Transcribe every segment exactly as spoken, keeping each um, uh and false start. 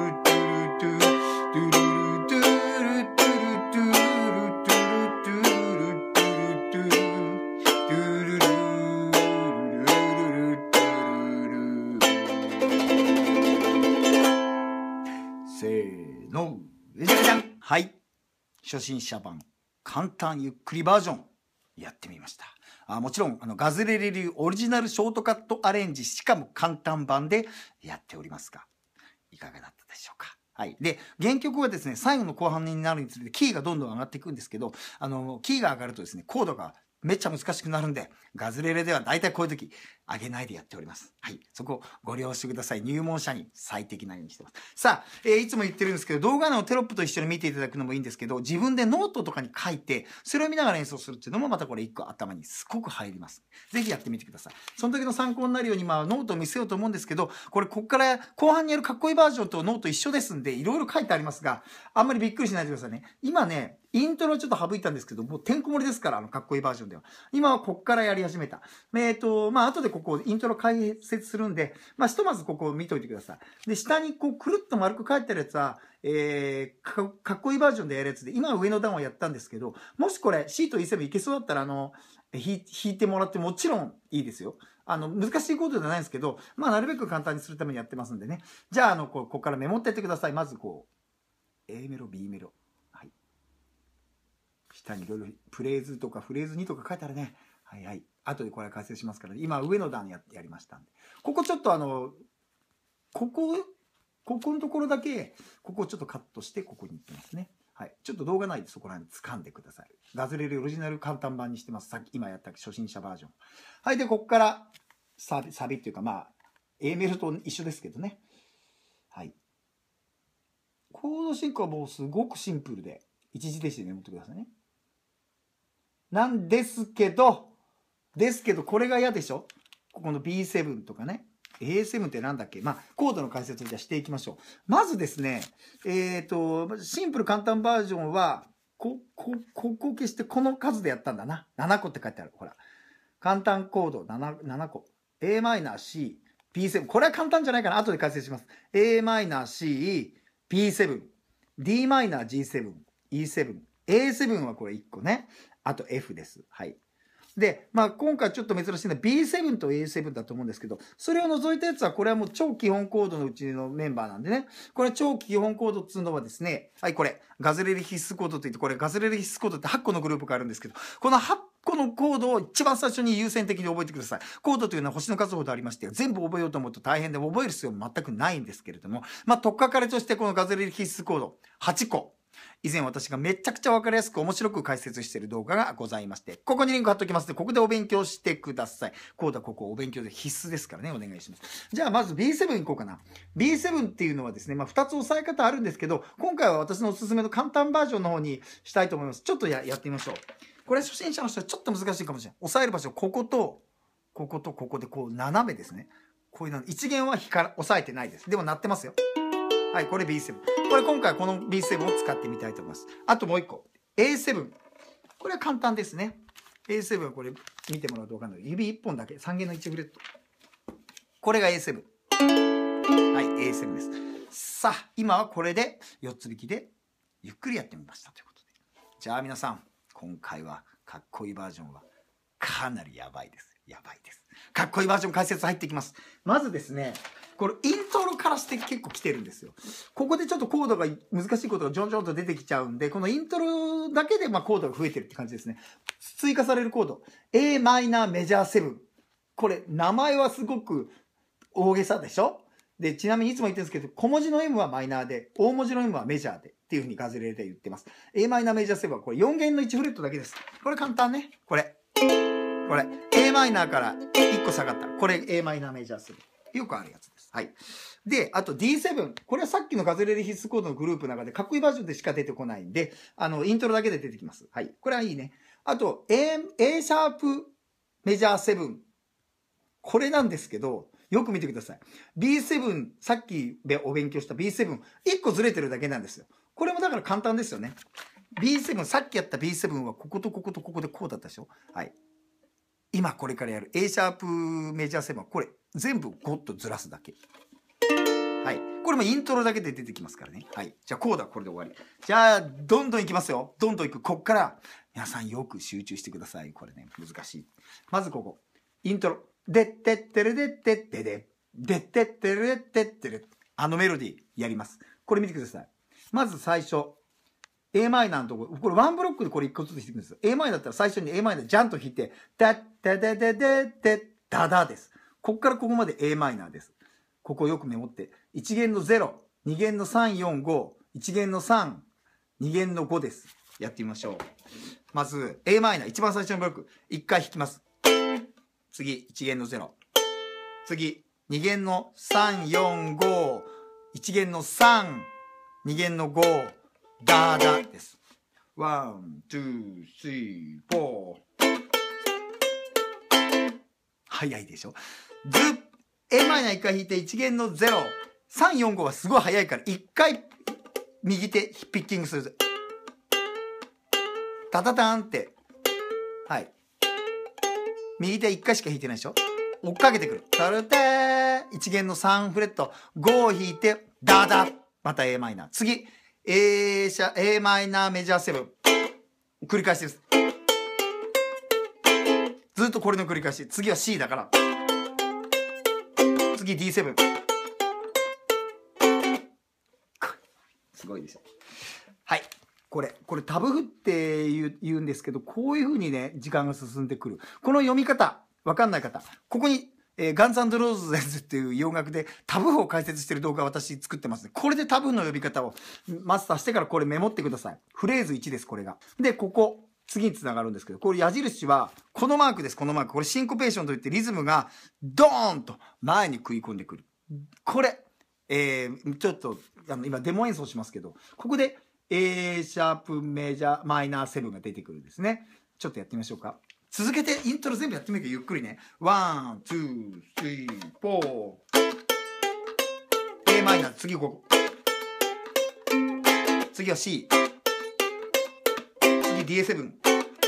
せーの。じゃじゃじゃん。はい。初心者版、簡単ゆっくりバージョン、やってみました。あもちろん、あの、ガズレレ流オリジナルショートカットアレンジ、しかも簡単版でやっておりますが、いかがだったでしょうか。 はい。で、原曲はですね、最後の後半になるにつれてキーがどんどん上がっていくんですけど、あの、キーが上がるとですね、コードがめっちゃ難しくなるんで、ガズレレでは大体こういう時、上げないでやっております。はい。そこをご了承ください。入門者に最適なようにしてます。さあ、えーいつも言ってるんですけど、動画のテロップと一緒に見ていただくのもいいんですけど、自分でノートとかに書いて、それを見ながら演奏するっていうのもまたこれ一個頭にすごく入ります。ぜひやってみてください。その時の参考になるように、まあ、ノートを見せようと思うんですけど、これ、こっから後半にやるかっこいいバージョンとノート一緒ですんで、いろいろ書いてありますが、あんまりびっくりしないでくださいね。今ね、イントロちょっと省いたんですけど、もうてんこ盛りですから、あの、かっこいいバージョンでは。今はこっからやり始めた。えっと、まあ、後でここ、イントロ解説するんで、まあ、ひとまずここを見といてください。で、下にこう、くるっと丸く書いてあるやつは、えー、か、かっこいいバージョンでやるやつで、今は上の段はやったんですけど、もしこれ、シート イーセブン いけそうだったら、あの、弾いてもらってもちろんいいですよ。あの、難しいコードじゃないんですけど、まあ、なるべく簡単にするためにやってますんでね。じゃあ、あの、こう、ここからメモってやってください。まずこう、A メロ、B メロ。はい。下にいろいろプレーズとかフレーズにとか書いてあるね。はいはい。後でこれ解説しますから、ね、今上の段ややりましたんで。ここちょっとあの、ここ、ここのところだけ、ここをちょっとカットしてここに行ってますね。はい。ちょっと動画内でそこら辺掴んでください。ガズレレオリジナル簡単版にしてます。さっき今やった初心者バージョン。はい。で、ここからサビ、サビっていうかまあ、A メロと一緒ですけどね。はい。コード進行はもうすごくシンプルで、一時停止でメモってくださいね。なんですけど、ですけど、これが嫌でしょ？ここの ビーセブン とかね。エーセブン ってなんだっけ？まあ、コードの解説をじゃあしていきましょう。まずですね、えっと、シンプル簡単バージョンは、こ、こ、ここを消してこの数でやったんだな。ななこって書いてある。ほら。簡単コード 7, 7個。A マイナー C、ビーセブン。これは簡単じゃないかな。後で解説します。A マイナー C、ビーセブン、D マイナー ジーセブン、イーセブン、エーセブン はこれいっこね。あと F です。はい。で、まあ今回ちょっと珍しいのは ビーセブン と エーセブン だと思うんですけど、それを除いたやつはこれはもう超基本コードのうちのメンバーなんでね。これ超基本コードっていうのはですね、はいこれ、ガズレレ必須コードといって、これガズレレ必須コードってはっこのグループがあるんですけど、このはっこのコードを一番最初に優先的に覚えてください。コードというのは星の数ほどありまして、全部覚えようと思うと大変で覚える必要も全くないんですけれども、まあ取っかかりとしてこのガズレレ必須コードはちこ。以前私がめちゃくちゃわかりやすく面白く解説している動画がございまして、ここにリンク貼っておきますので、ここでお勉強してください。コードはここお勉強で必須ですからね、お願いします。じゃあまず ビーセブン いこうかな。ビーセブン っていうのはですね、まあふたつ押さえ方あるんですけど、今回は私のおすすめの簡単バージョンの方にしたいと思います。ちょっと や, やってみましょう。これ初心者の人はちょっと難しいかもしれない。押さえる場所、ここと、こことここでこう斜めですね。こういうの、一弦は光押さえてないです。でも鳴ってますよ。はい、これ ビーセブン。これ今回この ビーセブン を使ってみたいと思います。あともう一個。エーセブン。これは簡単ですね。エーセブン はこれ見てもらうと分かんない。指いっぽんだけ。さん弦のいちフレット。これが エーセブン。はい、エーセブン です。さあ、今はこれでよっつ弾きでゆっくりやってみましたということで。じゃあ皆さん、今回はかっこいいバージョンはかなりやばいです。やばいです。かっこいいバージョン解説入っていきます。まずですね、これイントロからして結構来てるんですよ。ここでちょっとコードが難しいことがジョンジョンと出てきちゃうんで、このイントロだけでまあコードが増えてるって感じですね。追加されるコード。A マイナーメジャーセブン。これ名前はすごく大げさでしょ？で、ちなみにいつも言ってるんですけど、小文字の M はマイナーで、大文字の M はメジャーでっていう風にガズレレで言ってます。A マイナーメジャーセブンはこれよん弦のいちフレットだけです。これ簡単ね。これ。これ。A マイナーからいっこ下がった。これ A マイナーメジャーセブン。よくあるやつです。はい。で、あと ディーセブン。これはさっきのガズレレ必須コードのグループの中でかっこいいバージョンでしか出てこないんで、あの、イントロだけで出てきます。はい。これはいいね。あと、A、A シャープメジャーセブン。これなんですけど、よく見てください。ビーセブン、さっきお勉強した ビーセブン、いっこずれてるだけなんですよ。これもだから簡単ですよね。ビーセブン、さっきやった ビーセブン はこことこことここでこうだったでしょ。はい。今これからやる A シャープメジャーセブンはこれ全部ゴッとずらすだけ。はい。これもイントロだけで出てきますからね。はい。じゃあコードはこれで終わり。じゃあ、どんどんいきますよ。どんどんいく。こっから、皆さんよく集中してください。これね、難しい。まずここ。イントロ。でってってれでってってで。でってってれでってってれ。あのメロディーやります。これ見てください。まず最初。A マイナーのところ。これワンブロックでこれ一個ずつ弾いていくんですよ。A マイナーだったら最初に A マイナージャンと弾いて、だってででででダダです。こっからここまで A マイナーです。ここをよくメモって。いち弦のゼロ。 に弦のさん、よん、ご、いち弦のさん、に弦のごです。やってみましょう。まず エー マイナー、一番最初のブロック、いっかい弾きます。次、いち弦のゼロ。次、に弦のさん、よん、ご、いち弦のさん、に弦のご、ダーダです。ワン、ツー、スリー、フォー。早いでしょ。ず、エー マイナーいっかい弾いていち弦のゼロ。さん、よん、ごはすごい早いから、いっかい右手ピッキングする。タタタンって。はい。右手いっかいしか弾いてないでしょ。追っかけてくる。タルテー。いち弦のさんフレット。ごを弾いて、ダーダ。また エー マイナー。次、A シャ、A マイナーメジャーセブン。繰り返しです。ずっとこれの繰り返し。次は C だから。次 ディーセブン。すごいでしょ。はい。これ、これタブ譜って言う、言うんですけど、こういう風にね、時間が進んでくる。この読み方、わかんない方、ここに、えー、ガンズ&ローズズっていう洋楽でタブ譜を解説してる動画を私作ってますね。これでタブ譜の呼び方をマスターしてからこれメモってください。フレーズいちです、これが。で、ここ、次に繋がるんですけど、これ矢印は、このマークです、このマーク。これシンコペーションといってリズムがドーンと前に食い込んでくる。これ、えー、ちょっと、あの、今デモ演奏しますけど、ここで、A シャープメジャーマイナーセブンが出てくるんですね。ちょっとやってみましょうか。続けてイントロ全部やってみるけどゆっくりね。ワン、ツー、スリー、フォー。A マイナー、次ここ。次は C。次 ディーセブン。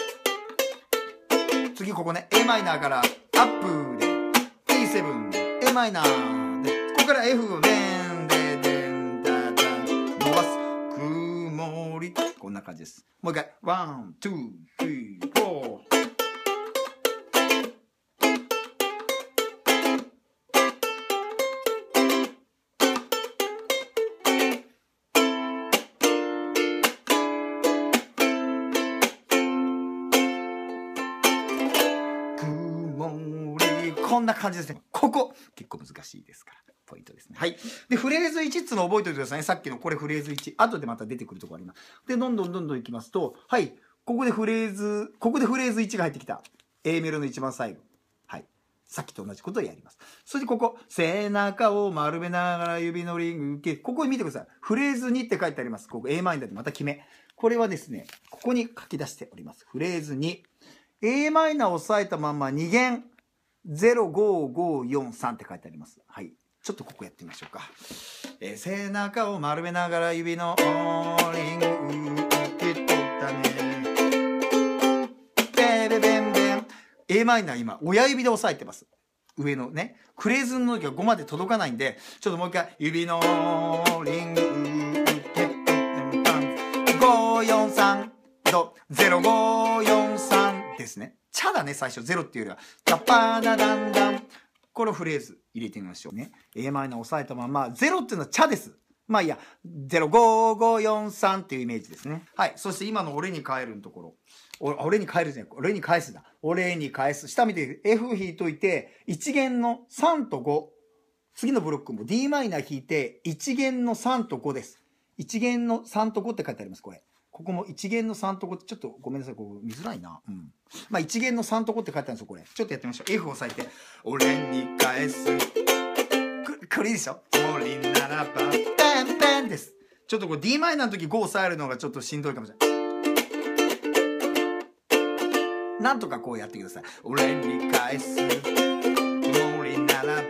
次ここね。A マイナーからアップで ディーセブン、A マイナーで、ここから F をデンデデンダダン伸ばす。曇り。こんな感じです。もう一回。ワン、ツー、スリー、フォー。こんな感じですね。ここ、結構難しいですから。ポイントですね。はい。で、フレーズいちっていうのを覚えておいてくださいね。さっきのこれフレーズいち。後でまた出てくるところあります。で、どんどんどんどんいきますと、はい。ここでフレーズ、ここでフレーズいちが入ってきた。A メロの一番最後。はい。さっきと同じことをやります。そしてここ、背中を丸めながら指のリング受け、ここに見てください。フレーズにって書いてあります。ここ A マイナーでまた決め。これはですね、ここに書き出しております。フレーズに。A マイナーを押さえたまんまに弦。ゼロごごよんさんって書いてあります。はい。ちょっとここやってみましょうか。えー、背中を丸めながら指のリング受け取ったね。ベベベンベン。A マイナー今、親指で押さえてます。上のね。フレーズの時はごまで届かないんで、ちょっともう一回、指のリング受け取ったごよんさんとゼロごよんさんですね。チャだね、最初。ゼロっていうよりは。タパーダダンダン。このフレーズ入れてみましょうね。A マイナー押さえたまま、ゼロっていうのはチャです。まあいいや。ゼロごごよんさんっていうイメージですね。はい。そして今の俺に帰るのところ。お俺に帰るじゃん。俺に返すだ。俺に返す。下見て F 弾いといて、いち弦のさんとご。次のブロックも D マイナー弾いて、いち弦のさんとごです。いち弦のさんとごって書いてあります、これ。ここもいち弦のさんとごってちょっとごめんなさい、ここ見づらいな。うん。まあいち弦のさんとごって書いてあるんですよ、これ。ちょっとやってみましょう。F を押さえて、俺に返す。これいいでしょ？森ならば、ペンペンです。ちょっとこれ D マイナーの時ごを押さえるのがちょっとしんどいかもしれない。なんとかこうやってください。俺に返す。森ならば、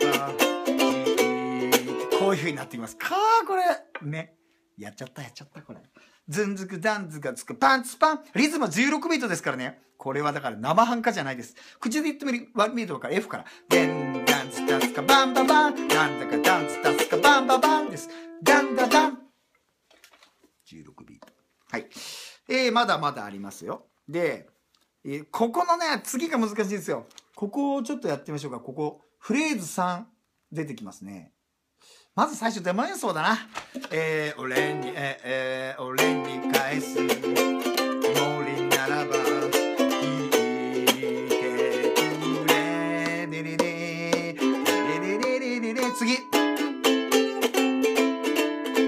こういう風になってきますかー、これ。ね。やっちゃった、やっちゃった、これ。ズンズクダンズがつくパンツパン。リズムはじゅうろくビートですからね。これはだから生半可じゃないです。口で言ってみる、見るとから F から。デンダンツタスカバンババン。なんだかダンツタスカバンババンです。ダンダダン。じゅうろくビート。はい。えー、まだまだありますよ。で、えー、ここのね、次が難しいですよ。ここをちょっとやってみましょうか。ここ、フレーズさん出てきますね。まず最初デモ演奏だな。えー、俺に、えー、えー、俺に返す。森ならば、聞いてくれ。でれれ、でれれれれれ、次。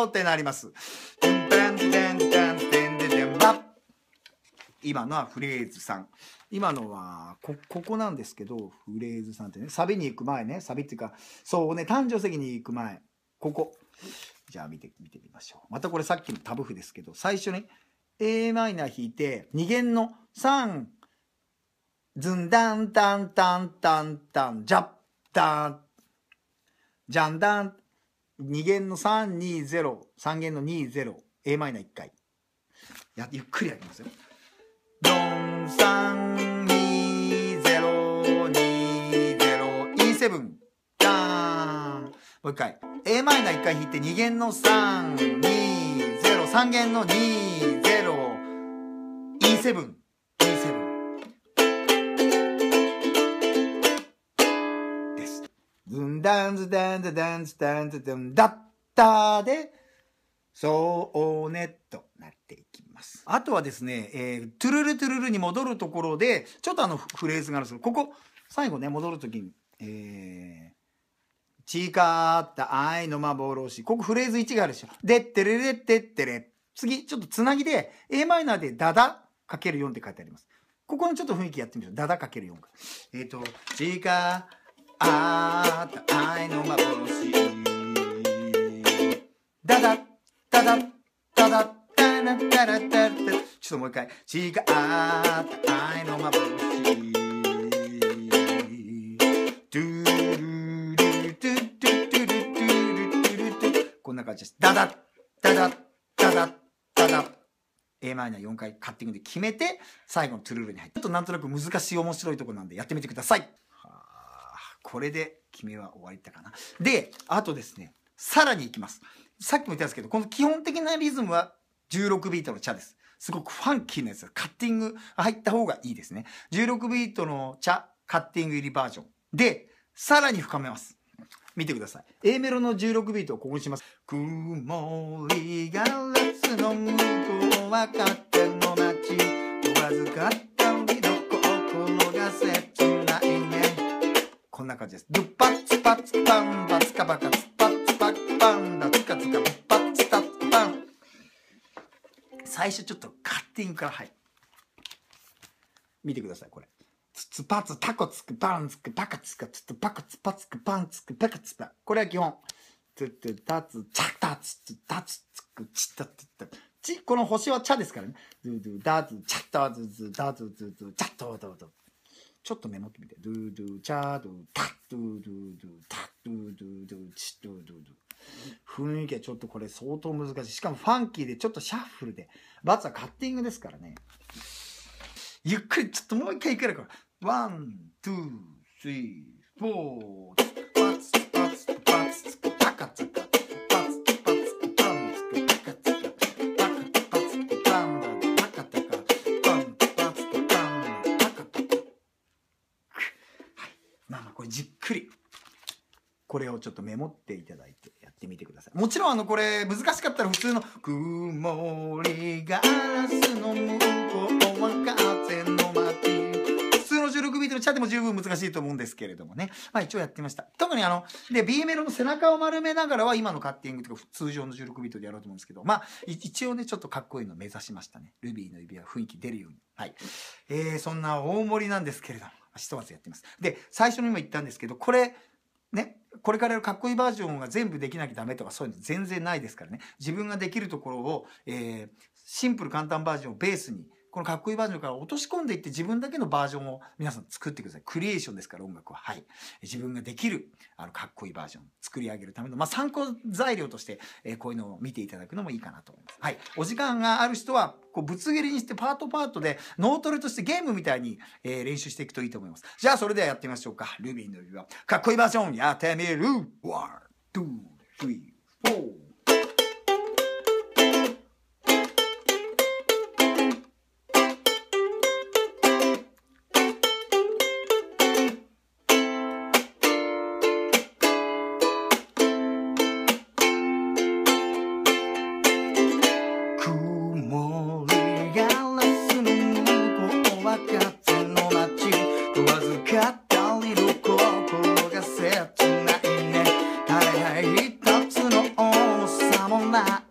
ってなります。今のはフレーズさん。今のはこ、ここなんですけど、フレーズさんってね、サビに行く前ね、サビっていうか、そうね、誕生石に行く前、ここ。じゃあ見て、見てみましょう。またこれさっきのタブ譜ですけど、最初ね、エーマイナー弾いて、に弦のさん、ズンダンタンタンタンタン、ジャッタン、ジャンダン、に弦のさん、に、ゼロ、さん弦のに、ゼロ、エーマイナーいっかい。や、ゆっくりやりますよ。ドン、さん、に、ゼロ、に、ゼロ、イーセブン、ダーン。もう一回。エーマイナーいっかい弾いてに弦のさん、に、ゼロ、さん弦のに、ゼロ、イーセブン、イーセブン。です。ズンダンズダンズダンズダンズダンダッターで、そうねとなっていきます。あとはですね、えー、トゥルルトゥルルに戻るところで、ちょっとあのフレーズがあるんですけど、ここ、最後ね、戻るときに、えー、誓った愛の幻。ここフレーズいちがあるでしょ。でってれれってってれ。次、ちょっとつなぎで、エーマイナーでダダかけるよんって書いてあります。ここのちょっと雰囲気やってみましょう。ダダかけるよんか。えっ、ー、と、誓った愛の幻。ダダダダダダダダダダダダ。ちょっともう一回。誓った愛の幻。こんな感じです。ダダッダダッダダッダダッ エーマイナーよんかいカッティングで決めて最後のトゥルルに入って、ちょっとなんとなく難しい面白いところなんでやってみてください。はあ、これで決めは終わりたかな。で、あとですね、さらにいきます。さっきも言ったんですけど、この基本的なリズムはじゅうろくビートのチャです。すごくファンキーなやつ。カッティング入った方がいいですね。じゅうろくビートのチャカッティング入りバージョンでさらに深めます。見てください。A メロのじゅうろくビートをここにします。曇りガラスの向こうは風の街、わずかったりどこ心が切ないね。こんな感じです。ドゥッパッツパッツパンバツカバカツパッツパッパンダツカツカパッツタッパン。最初ちょっとカッティングから入る。見てください、これ。ツツパツタコツクパンツクパカツカツツパカツパツクパンツクパカツパ。これは基本。ツツタツチャタツツタツツクチタツタチ。この星はチャですからね。ドゥドゥダズチャタズズダズズズチャットドド。ちょっとメモってみて。ドゥドゥチャドゥタッドゥドゥドゥタッドゥドゥドゥチドゥドゥドゥ。雰囲気はちょっとこれ相当難しい。しかもファンキーでちょっとシャッフルで。バツはカッティングですからね。ゆっくりちょっともう一回いけるから。ワン、ツー、スリー、フォー、パツパツパツパカツカパツパツパンツパカツカパカパツパンダパカタカパンパツパンダパカタカ。はい、まあまあこれじっくりこれをちょっとメモっていただいてやってみてください。もちろんあのこれ難しかったら普通の曇りガラスの向こうは風の街、じゅうろくビートのチャでも十分難しいと思うんですけれどもね。まあ一応やってみました。特にあの、で、B メロの背中を丸めながらは今のカッティングとか通常のじゅうろくビートでやろうと思うんですけど、まあ一応ね、ちょっとかっこいいのを目指しましたね。ルビーの指輪雰囲気出るように。はい。えー、そんな大盛りなんですけれども、ひとまずやってみます。で、最初にも言ったんですけど、これ、ね、これからやるかっこいいバージョンが全部できなきゃダメとかそういうの全然ないですからね。自分ができるところを、えー、シンプル簡単バージョンをベースに、このかっこいいバージョンから落とし込んでいって自分だけのバージョンを皆さん作ってください。クリエーションですから音楽は。はい。自分ができるあのかっこいいバージョン作り上げるための、まあ、参考材料として、えー、こういうのを見ていただくのもいいかなと思います。はい。お時間がある人はこうぶつ切りにしてパートパートで脳トレとしてゲームみたいに、えー、練習していくといいと思います。じゃあそれではやってみましょうか。ルビーの指輪かっこいいバージョンやってみる。ワン、ツー、スリー、フォー。な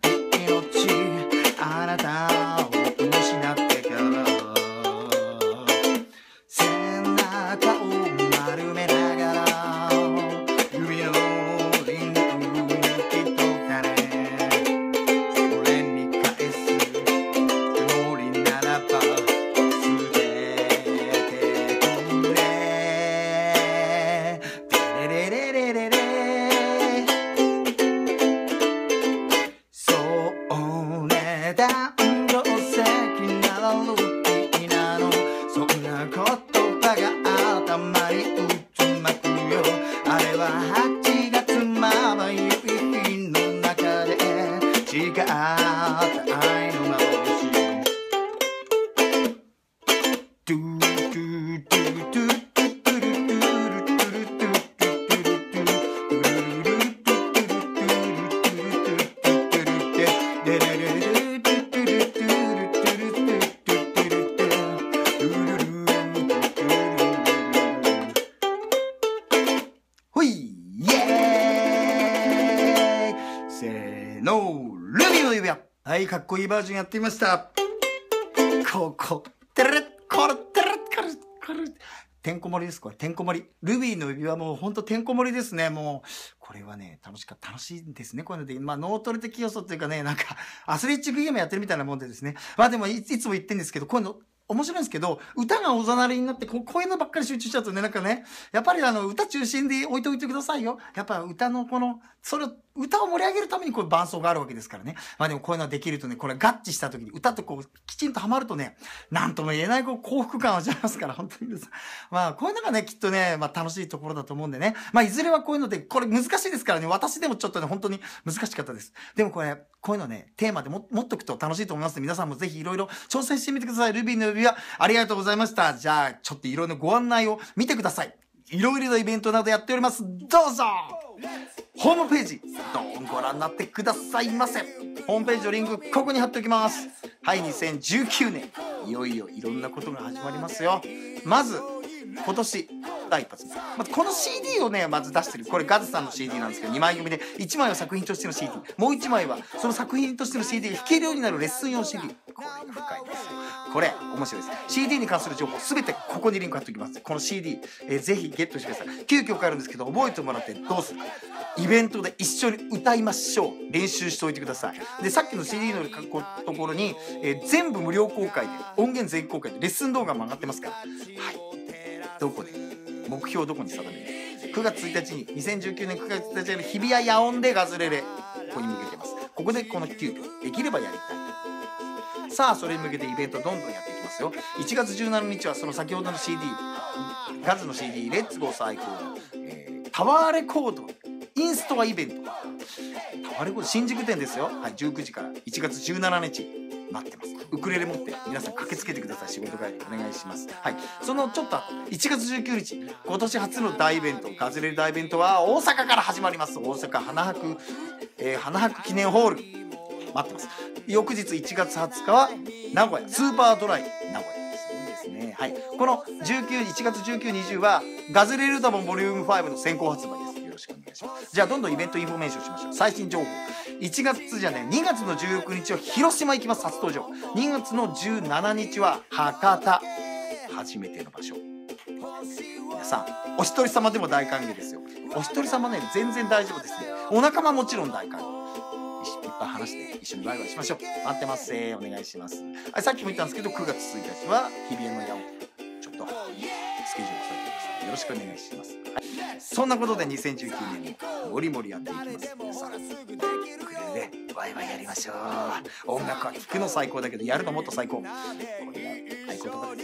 のルビーの指輪。はい、かっこいいバージョンやってみました。ここ、てれっ、これ、てれっ、これ、これ。てんこ盛りです、これ。てんこ盛り。ルビーの指輪もうほんとてんこ盛りですね。もう、これはね、楽しかった、楽しいんですね。こういうので、まあ、脳トレ的要素っていうかね、なんか、アスレチックゲームやってるみたいなもんでですね。まあでもい、いつも言ってんですけど、こういうの、面白いんですけど、歌がおざなりになってこ、こういうのばっかり集中しちゃうとね、なんかね、やっぱりあの、歌中心で置いておいてくださいよ。やっぱ歌のこの、それを、歌を盛り上げるためにこういう伴奏があるわけですからね。まあでもこういうのができるとね、これ合致した時に歌とこう、きちんとハマるとね、なんとも言えないこう幸福感を味わいますから、本当にです。まあこういうのがね、きっとね、まあ楽しいところだと思うんでね。まあいずれはこういうので、これ難しいですからね、私でもちょっとね、本当に難しかったです。でもこれ、こういうのね、テーマでも持っとくと楽しいと思いますので、皆さんもぜひいろいろ挑戦してみてください。ルビーの指輪、ありがとうございました。じゃあ、ちょっといろいろご案内を見てください。いろいろなイベントなどやっております。どうぞホームページ、どうご覧になってくださいませ。ホームページのリンク、ここに貼っておきます。はい、にせんじゅうきゅうねん、いよいよいろんなことが始まりますよ。まず、今年、第一発目。まず、この シーディー をね、まず出してる。これ、ガズさんの シーディー なんですけど、にまい組で、いちまいは作品としての シーディー。もういちまいは、その作品としての シーディー が弾けるようになるレッスン用 シーディー。これが深いんですよ。これ、面白いです。シーディー に関する情報、すべてここにリンク貼っておきます。この シーディー、えー、ぜひゲットしてください。きゅうきょくあるんですけど、覚えてもらってどうするか。イベントで一緒に歌いましょう。練習しておいてください。で、さっきの シーディー のところに、えー、全部無料公開で、音源全公開で、レッスン動画も上がってますから。はい。どこで目標をどこに定める ?くがつついたちに、にせんじゅうきゅうねんくがつついたちに日比谷野音でガズレレ、ここに向けてます。ここでこのきゅうきょく、できればやりたい。さあ、それに向けてイベントどんどんやっていきますよ。いちがつじゅうしちにちはその先ほどの シーディー、ガズの シーディー、レッツゴー最高、えー、タワーレコード、インストアイベント。タワーレコード新宿店ですよ。はい、じゅうくじからいちがつじゅうしちにち。待ってます。ウクレレ持って皆さん駆けつけてください。仕事帰りお願いします。はい。そのちょっといちがつじゅうくにち、今年初の大イベント、ガズレレ大イベントは大阪から始まります。大阪花博、えー、花博記念ホール。待ってます。翌日いちがつはつかは名古屋スーパードライ名古屋。すごいですね。はい。このじゅうく、いちがつじゅうく、にじゅうはガズレレルダモンボリュームファイブの先行発売です。よろしくお願いします。じゃあどんどんイベントインフォメーションしましょう。最新情報。いちがつじゃねにがつのじゅうろくにちは広島行きます。初登場。にがつのじゅうしちにちは博多。初めての場所。皆さんお一人様でも大歓迎ですよ。お一人様ね全然大丈夫ですね。お仲間もちろん大歓迎。いっぱい話して一緒にワイワイしましょう。待ってますせー。お願いします。はい、さっきも言ったんですけどくがつついたちは日比谷の八尾ちょっとスケジュールされてます。よろしくお願いします。はい、そんなことでにせんじゅうきゅうねんももりもりやっていきます。皆さんウクレレでワイワイやりましょう。音楽は聴くの最高だけどやるのもっと最高。これが合言葉です。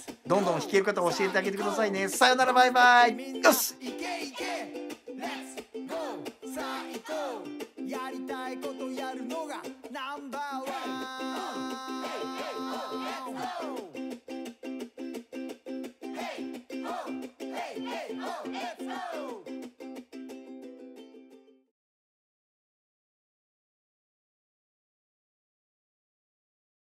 どんどん弾ける方を教えてあげてくださいね。さよならバイバイ。よし。やりたいことやるのがナンバーワン。